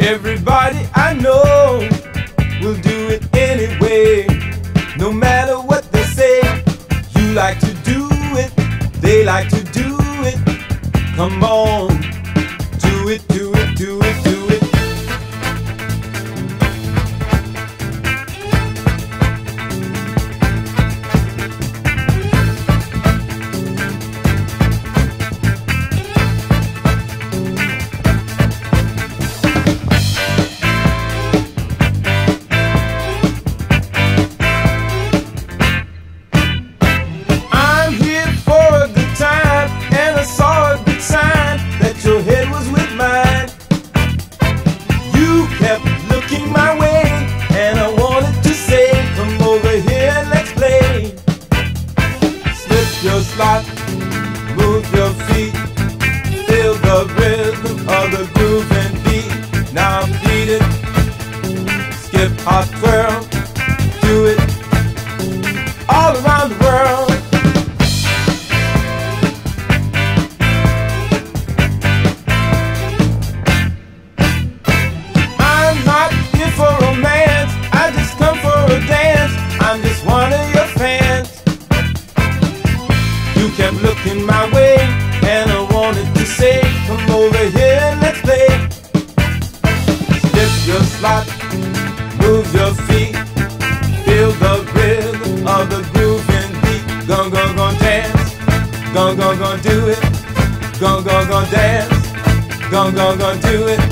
Everybody I know will do it anyway, no matter what they say. You like to do it, they like to do it. Come on, do it, do it, do it, do it. Your head was with mine. You kept looking my way, and I wanted to say, come over here and let's play. Slip your slot, move your feet, feel the rhythm of the groove and beat. Now beat it, skip, hop, twirl, do it all around the world. I'm just one of your fans. You kept looking my way, and I wanted to say, come over here and let's play. Step your slot, move your feet, feel the rhythm of the groove and beat. Gon' dance, gon' do it. Gon' dance, gon' do it.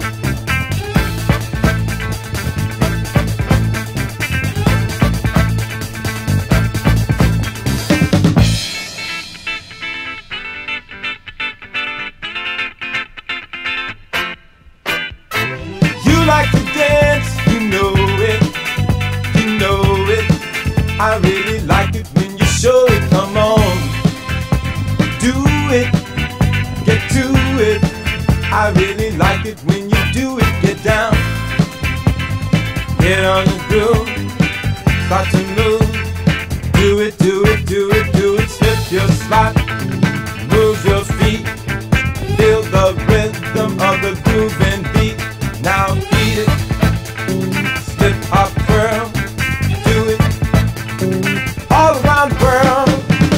Like to dance, you know it, you know it. I really like it when you show it. Come on, do it, get to it. I really like it when you do it. Get down, get on the groove, start to move. Do it, do it, do it, do it. Slip your slot, move your feet, feel the rhythm of the groove and beat. Now beat it, slip, hop, twirl, do it all around the world.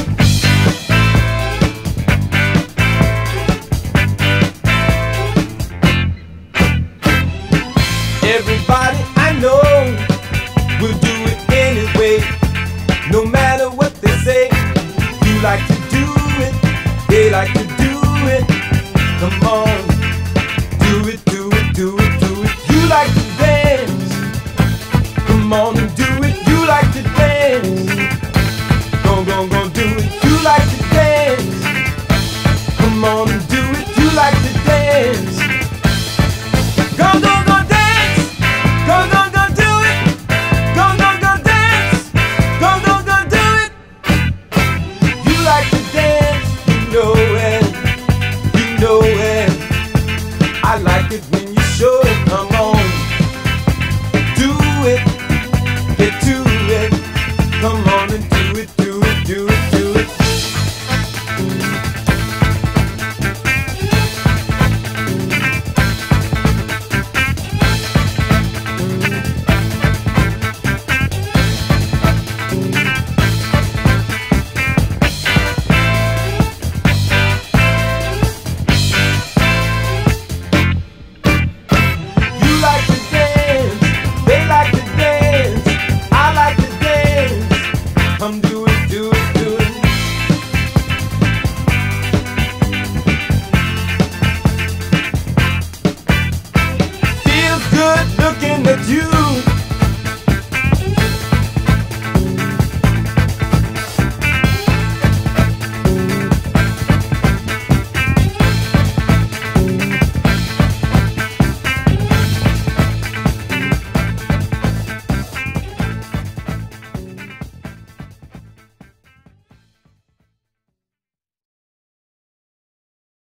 Everybody I know will do it anyway, no matter what they say. You like to do it, they like to do it. Come on, do it, do it, do it. You like to dance, come on and do it. You like to dance, gon' do it. You like to dance, come on and do it. You like to dance, gon' dance, gon' do it. Gon' dance, gon' do it. You like to dance, you know it, you know it. I like it when you show it. Come on, do it, get to it. Come on and do it, do it, do it, do it. Come do it, do it, do it. Feels good looking at you.